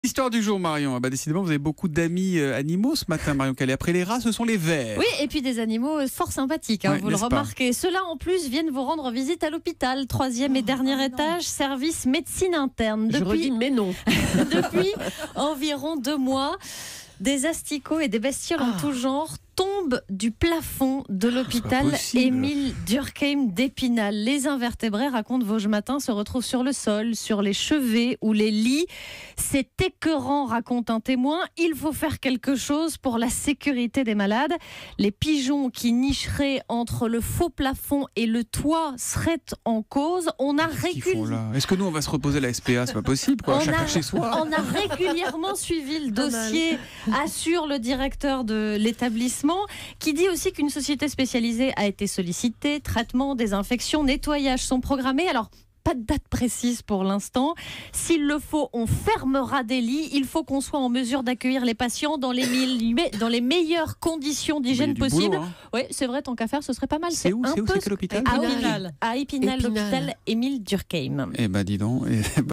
Histoire du jour, Marion. Décidément, vous avez beaucoup d'amis animaux ce matin, Marion Calais. Après les rats, ce sont les vers. Oui, et puis des animaux fort sympathiques, Ouais, vous le n'est-ce pas remarquez. Ceux-là, en plus, viennent vous rendre visite à l'hôpital. 3e et dernier étage, service médecine interne. Je redis, mais non. Depuis environ 2 mois, des asticots et des bestioles en tout genre tombent du plafond de l'hôpital Émile Durkheim d'Épinal. Les invertébrés, raconte Vosges Matin, se retrouvent sur le sol, sur les chevets ou les lits. C'est écœurant, raconte un témoin. Il faut faire quelque chose pour la sécurité des malades. Les pigeons qui nicheraient entre le faux plafond et le toit seraient en cause. On a Est-ce que nous, on va se reposer à la SPA? C'est pas possible, quoi. Chacun chez soi. On a régulièrement suivi le dossier, assure le directeur de l'établissement, qui dit aussi qu'une société spécialisée a été sollicitée. Traitement, désinfection, nettoyage sont programmés. Alors, pas de date précise pour l'instant. S'il le faut, on fermera des lits. Il faut qu'on soit en mesure d'accueillir les patients dans les meilleures conditions d'hygiène possibles. Hein. Oui, c'est vrai, tant qu'à faire, ce serait pas mal. C'est où? C'est quel hôpital? À Épinal, l'hôpital Émile Durkheim. Dis donc.